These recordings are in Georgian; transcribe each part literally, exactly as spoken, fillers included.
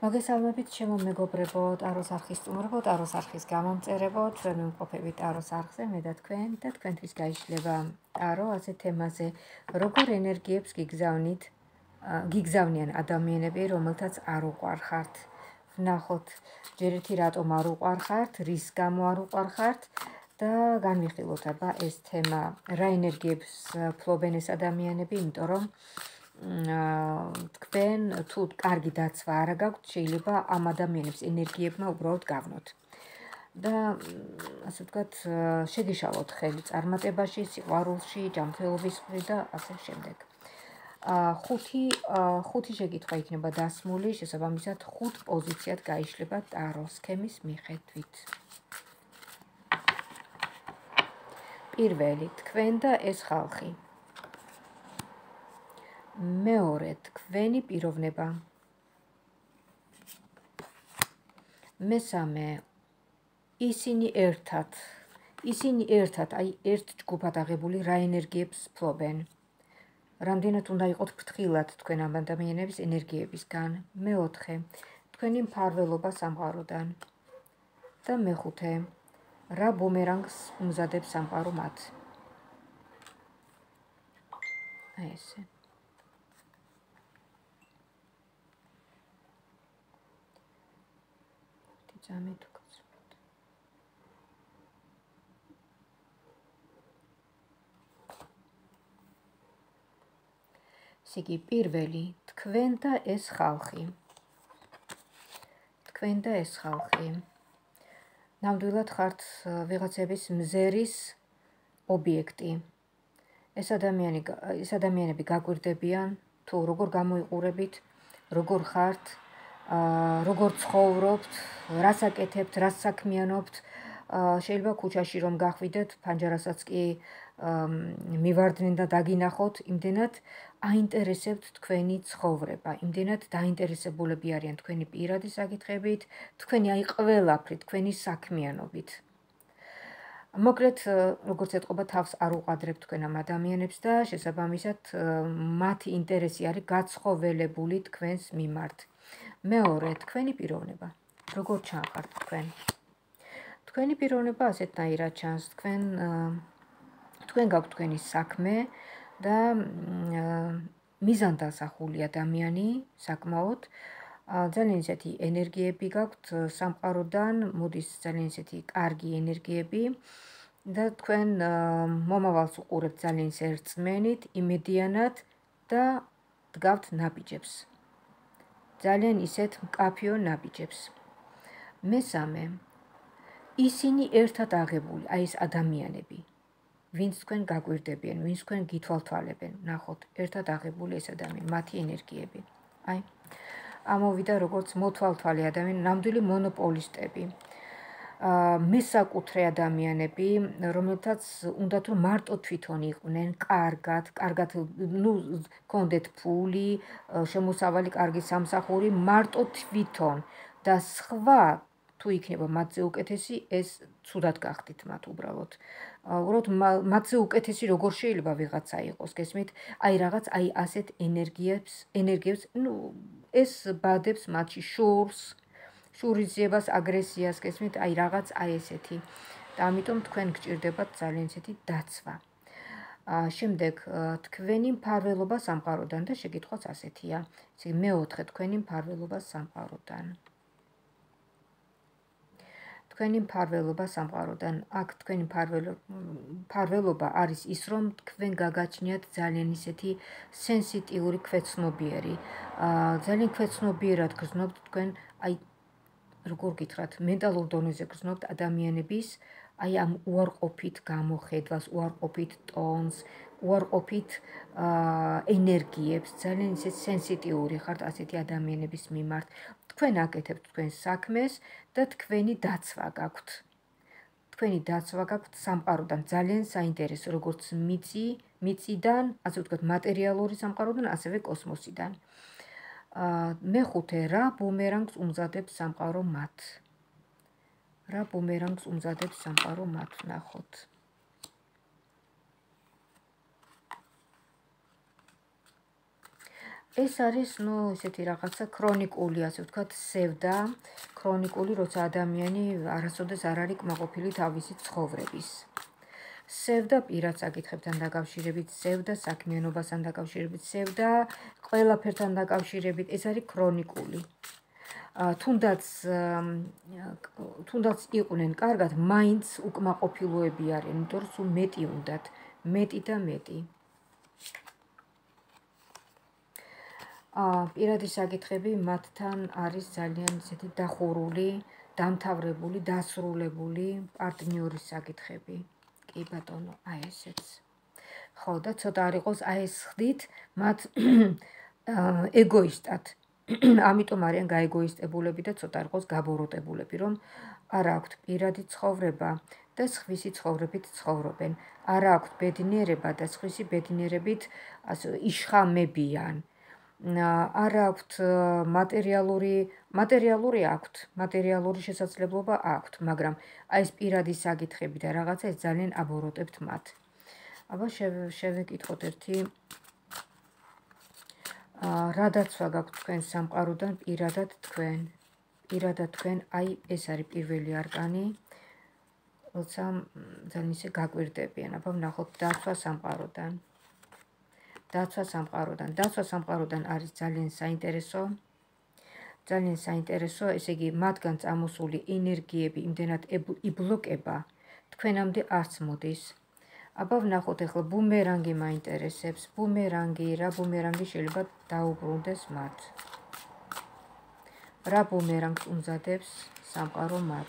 მოგესალმებით ჩემო მეგობრებო, ტაროს არხის სტუმრებო, ტაროს არხის გამომწერებო, ჩვენ ვიმყოფებით ტაროს არხზე, მე და თქვენ და თქვენთვის გაიშლება ტარო ასე თემაზე, როგორ ენერგიებს გიგზავნით, გიგზავნიან ადამიანები, რომელთაც არ უყვარხართ. ვნახოთ, ჯერ ერთი რატომ არ უყვარხართ, რის გამო არ უყვარხართ და განვიხილოთ აბა ეს თემა, რა ენერგიებს ფლობენ ეს ადამიანები, იმიტომ რომ თქვენ თუ კარგი დაცვა არ გაქვთ, შეიძლება ამ ადამიანებს ენერგიებმა უბრალოდ გავნოთ. და ასე ვთქვათ, შეგიშალოთ ხელი წარმატებაში, სიყვარულში, ჯანმრთელობის მხრით და ასე შემდეგ. ხუთი ხუთი შეკითხვა იქნება დასმული, შესაბამისად ხუთ პოზიციად გაიშლება ტარო სქემის მიხედვით. პირველი, თქვენ და ეს ხალხი. მეორე, თქვენი პიროვნება. მესამე, ისინი ერთად. ისინი ერთად, აი ერთ ჯგუფად აღებული რა ენერგიებს ფლობენ. რამდენად უნდა იყოთ ფრთხილად თქვენ ამ ადამიანების ენერგიებისგან. მეოთხე, თქვენი მფარველობა სამყაროდან. და მეხუთე, რა ბუმერანგს უმზადებს სამყარო მათ. აი ესე. ძამეთ უკაცრავად. სიგი პირველი, თქვენ და ეს ხალხი. თქვენ და ეს ხალხი. ნამდვილად ხართ ვიღაცების მზერის ობიექტი. ეს ადამიანი ეს ადამიანები გაგვირდებიან, თუ როგორ გამოიყურებით, როგორ ხართ, როგორ ცხოვრობთ, რას აკეთებთ, რას საქმიანობთ, შეიძლება ქუჩაში რომ გახვიდეთ, ფანჯარასაც კი მივარდნენ და დაგინახოთ, იმდენად აინტერესებთ თქვენი ცხოვრება, იმდენად დაინტერესებულები არიან თქვენი პირადი საკითხებით, თქვენი აი ყველაფრით, თქვენი საქმიანობით. მოკლედ, როგორც ეტყობა, თავს არ უყადრებთ თქვენ ამ ადამიანებს და შესაბამისად მათი ინტერესი არის გაცხოველებული თქვენს მიმართ. მეორე, თქვენი პიროვნება. როგორ ჩანხართ თქვენ? თქვენი პიროვნება ასეთნაირად ჩანს, თქვენ თქვენ გაქვთ თქვენი საქმე და მიზანდასახული ადამიანი საკმაოდ. ძალიან ისეთი ენერგიები გაქვთ სამყაროდან, მოდის ძალიან ისეთი კარგი ენერგიები და თქვენ მომავალს უყურებთ ძალიან ერწმენით, იმედიანად და დგავთ ნაბიჯებს. ძალიან ისეთ მკაფიო ნაბიჯებს. მესამე, ისინი ერთად აღებული, აი ეს ადამიანები, ვინც თქვენ გაგვირდებიან, ვინც თქვენ გითვალთვალებენ, ნახოთ, ერთად აღებული ეს ადამიანი, მათი ენერგიები. აი, ამოვიდა როგორც მოთვალთვალე ადამიანი, ნამდვილი მონოპოლისტები. მესაკუთრე ადამიანები, რომელთაც უნდათ რომ მარტო თვითონ იყვნენ, კარგად, კარგად, ნუ გქონდეთ ფული, შემოსავალი, კარგი სამსახური, მარტო თვითონ და სხვა თუ იქნება მათზე უკეთესი, ეს ცუდად გახდით მათ უბრალოდ. უბრალოდ მათზე უკეთესი როგორ შეიძლება ვიღაცა იყოს, გესმით? აი რაღაც აი ასეთ ენერგიებს, ენერგიებს, ნუ ეს ბადებს მათში შურს, შურისძიებას, აგრესიას, გესმით? აი რაღაც აი ესეთი. და ამიტომ თქვენ გჭირდებათ ძალიან ისეთი დაცვა. შემდეგ, თქვენი მფარველობა სამყაროდან და შეკითხვაც ასეთია. მეოთხე, თქვენი მფარველობა სამყაროდან. თქვენი მფარველობა სამყაროდან. აქ თქვენი მფარველობა არის ის, რომ თქვენ გაგაჩნიათ ძალიან ისეთი სენსიტიური ქვეცნობიერი. ძალიან ქვეცნობიერად გრძნობთ თქვენ, აი როგორ გითხრათ, მენტალურ დონეზე გრძნობთ ადამიანების აი ამ უარყოფით გამოხედვას, უარყოფით ტონს, უარყოფით ენერგიებს, ძალიან ისეთ სენსიტიური ხართ ასეთი ადამიანების მიმართ. თქვენ აკეთებთ თქვენს საქმეს და თქვენი დაცვა გაქვთ. თქვენი დაცვა გაქვთ სამყაროდან, ძალიან საინტერესო, როგორც მიწი, მიწიდან, ასე ვთქვათ, მატერიალური სამყაროდან, ასევე კოსმოსიდან. მეხუთე, რა ბუმერანგს უმზადებს სამყარო მათ? რა ბუმერანგს უმზადებს სამყარო მათ, ნახოთ. ეს არის, ну, ესეთი რაღაცა ქრონიკული, ასე ვთქვათ, სევდა, ქრონიკული, როცა ადამიანი არასოდეს არ არის კმაყოფილი თავისი ცხოვრების. სევდა პირად საკითხებთან დაკავშირებით, სევდა საქმიანობასთან დაკავშირებით, სევდა ყველაფერთან დაკავშირებით, ეს არის ქრონიკული. თუნდაც თუნდაც იყვნენ კარგად, მაინც უკმაყოფილოები არიან, იმიტომ რომ სულ მეტი უნდათ, მეტი და მეტი. პირადი საკითხები მათთან არის ძალიან ისეთი დახურული, დამთავრებული, დასრულებული პარტნიორის საკითხები. კი ბატონო, აი ესეც. ხო, და ცოტა არ იყოს აი ეს ხდით მათ ეგოისტად. ამიტომ არიან გაეგოისტებულები და ცოტა არ იყოს გაბოროტებულები, რომ არ აქვთ პირადი ცხოვრება და სხვისი ცხოვრებით ცხოვრობენ. არ აქვთ ბედნიერება და სხვისი ბედნიერებით იშხამებიან. არ აქვთ მატერიალური, მატერიალური აქვთ, მატერიალური შესაძლებლობა აქვთ, მაგრამ აი ეს პირადი საკითხები და რაღაცა ეს ძალიან აბოროტებთ მათ. აბა შევეკითხოთ ერთი რა დაცვა გაქვთ თქვენ სამყაროდან პირადად თქვენ? პირადად თქვენ, აი ეს არის პირველი არკანი, როცა ძალიან ისე გაკვირდებიან. აბა ვნახოთ დაცვა სამყაროდან. დაცვა სამყაროდან. დაცვა სამყაროდან არის ძალიან საინტერესო. ძალიან საინტერესო, ესე იგი, მათგან წამოსული ენერგიები იმდენად იბლოკება, თქვენამდე არც მოდის. აბა ვნახოთ ახლა ბუმერანგი მაინტერესებს. ბუმერანგი, რა ბუმერანგი შეიძლება დაუბრუნდეს მათ? რა ბუმერანგს უმზადებს სამყარო მათ?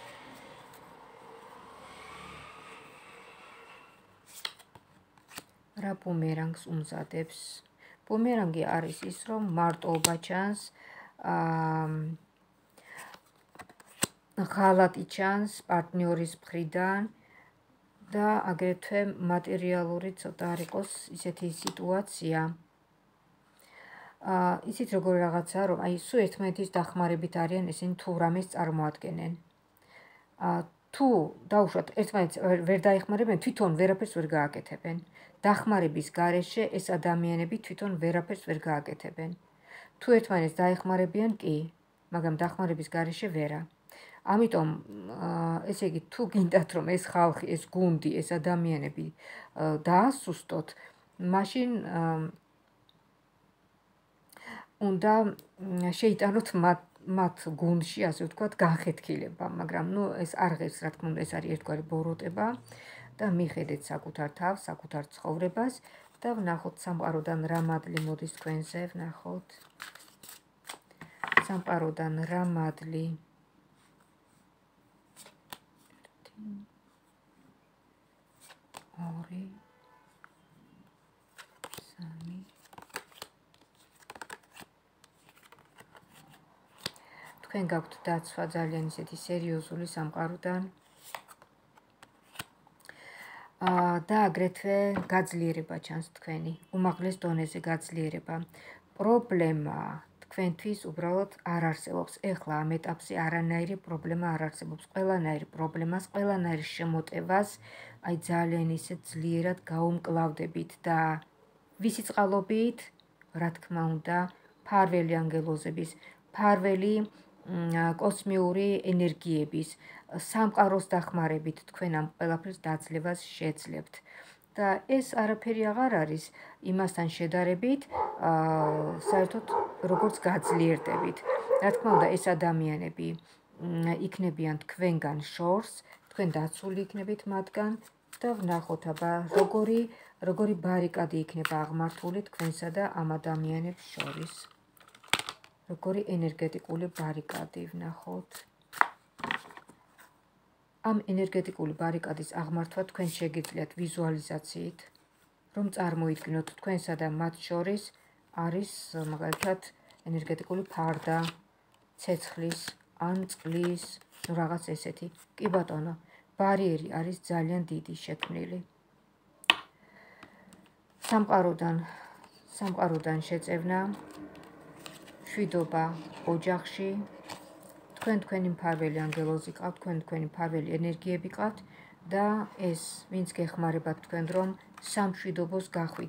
რა ბუმერანგს უმზადებს? ბუმერანგი არის ის, რომ მარტოობა ჩანს, ღალატი ჩანს პარტნიორის მხრიდან და აგრეთვე მატერიალური ცოტა არ იყოს ისეთი სიტუაცია. იცით როგორი რაღაცა, რომ აი სულ ერთმანეთის დახმარებით არიან ესენი თუ რამეს წარმოადგენენ. თუ დაუშვათ ერთმანეთს ვერ დაეხმარებიან, თვითონ ვერაფერს ვერ გააკეთებენ. დახმარების გარეშე ეს ადამიანები თვითონ ვერაფერს ვერ გააკეთებენ. თუ ერთმანეთს დაეხმარებიან, კი, მაგრამ დახმარების გარეშე ვერა. ამიტომ ესე იგი, თუ გინდათ რომ ეს ხალხი, ეს გუნდი, ეს ადამიანები დაასუსტოთ, მაშინ უნდა შეიტანოთ მათ მათ გუნდში, ასე ვთქვათ, განხეთქილება, მაგრამ ნუ ეს არ ღირს, რა თქმა უნდა, ეს არის ერთგვარი ბოროტება და მიხედეთ საკუთარ თავს, საკუთარ ცხოვრებას და ვნახოთ სამყაროდან რა მადლი მოდის თქვენზე, ვნახოთ. სამყაროდან რა მადლი. ორი, სამი. თქვენ გაქვთ დაცვა ძალიან ისეთი სერიოზული სამყაროდან. და აგრეთვე გაძლიერება ჩანს თქვენი, უმაღლეს დონეზე გაძლიერება. პრობლემა თქვენთვის უბრალოდ არ არსებობს. ეხლა ამ ეტაპზე არანაირი პრობლემა არ არსებობს. ყველანაირი პრობლემას, ყველანაირი შემოტევას აი ძალიან ისე ძლიერად გაუმკლავდებით და ვისი წყალობით, რა თქმა უნდა, ფარველი ანგელოზების, ფარველი კოსმიური ენერგიების, სამყაროს დახმარებით თქვენ ამ ყველაფერს დაძლევას შეძლებთ. და ეს არაფერი აღარ არის იმასთან შედარებით, საერთოდ როგორც გაძლიერდებით. რა თქმა უნდა, ეს ადამიანები იქნებიან თქვენგან შორს, თქვენ დაცული იქნებით მათგან და ვნახოთ, აბა როგორი როგორი ბარიკადი იქნება აღმართული თქვენსა და ამ ადამიანებს შორის. როგორი ენერგეტიკული ბარიკადი ვნახოთ. ამ ენერგეტიკული ბარიკადის აღმართვა თქვენ შეგიძლიათ ვიზუალიზაციით, რომ წარმოიდგინოთ თქვენსა და მათ შორის არის მაგალითად ენერგეტიკული ფარდა, ცეცხლის ან წყლის, ну რაღაც ესეთი. კი ბატონო, ბარიერი არის ძალიან დიდი შექმნილი. სამყაროდან, სამყაროდან შეწევნა, შვიდობა ოჯახში, თქვენ თქვენი მფარველი ანგელოზი ყავთ, თქვენ თქვენი მფარველი ენერგიები ყავთ და ეს ვინც გეხმარებათ თქვენ რომ სამშვიდობოს გახვიდეთ,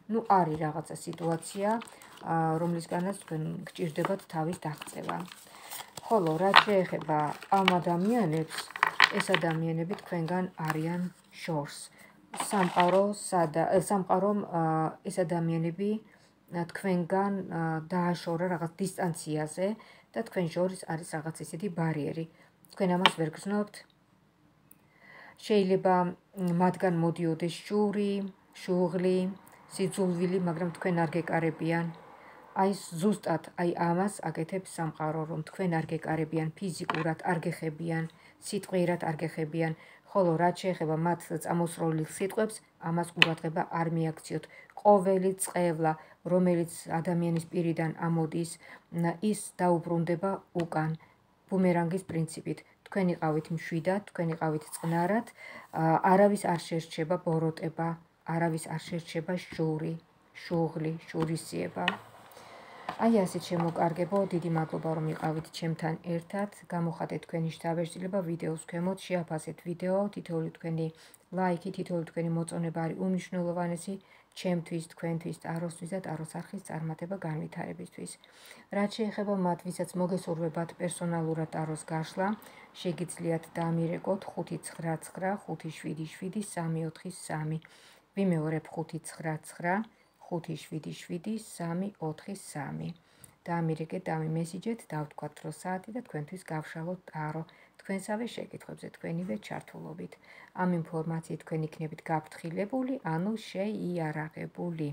ნუ არის რაღაცა სიტუაცია, რომლისგანაც თქვენ გჭირდებათ თავის დაღწევა. ხოლო რაც შეეხება ამ ადამიანებს, ეს ადამიანები თქვენგან არიან შორს. სამყარო სამყარომ ეს ადამიანები თქვენგან დააშორა რაღაც დისტანციაზე და თქვენ შორის არის რაღაც ისეთი ბარიერი. თქვენ ამას ვერ გრძნობთ. შეიძლება მათგან მოდიოდეს შური, შუღლი, სიძულვილი, მაგრამ თქვენ არ გეკარებიან. აი ზუსტად აი ამას აკეთებს სამყარო, რომ თქვენ არ გეკარებიან ფიზიკურად, არ გეხებიან, სიტყვიერად არ გეხებიან, ხოლო რაც შეეხება მათ წამოსროლილ სიტყვებს, ამას ყურადღება არ მიაქციოთ. ყოველი წყევლა, რომელიც ადამიანის პირიდან ამოდის, ის დაუბრუნდება უკან. ბუმერანგის პრინციპით. თქვენ იყავით მშვიდად, თქვენ იყავით წყნარად, არავის არ შერჩება ბოროტება, არავის არ შერჩება შური, შუღლი, შურისძიება. აი ასეთ შემოკარგებო, დიდი მადლობა რომ იყავით ჩემთან ერთად. გამოხატეთ თქვენი შთაბეჭდილება ვიდეოს ქვემოთ, შეაფასეთ ვიდეო, თითოეული თქვენი ლაიქი, თითოეული თქვენი მოწონება არის უმნიშვნელოვანესი ჩემთვის, თქვენთვის, ტაროსთვის და ტაროს არხის წარმატება განვითარებისთვის. რაც შეეხება მათ, ვისაც მოგესურვებათ პერსონალურად ტაროს გაშლა, შეგიძლიათ დამირეკოთ ხუთი ცხრა ცხრა ხუთი შვიდი შვიდი სამი ოთხი სამი. ვიმეორებ ხუთი ცხრა ცხრა ხუთი შვიდი შვიდი სამი ოთხი სამი. დამირეკეთ, დამიმესიჯეთ, დავთქვათ დრო საათი და თქვენთვის გავშალოთ ტარო. თქვენსავე შეკითხვებზე თქვენივე ჩართულობით. ამ ინფორმაციით თქვენ იქნებით გაფრთხილებული, ანუ შეიარაღებული.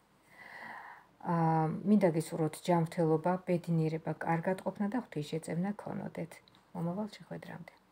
მინდა გესურვოთ ჯანმრთელობა, ბედნიერება, კარგად ყოფნა და ღვთისშეწევნა გქონოდეთ. მომავალ შეხვედრამდე.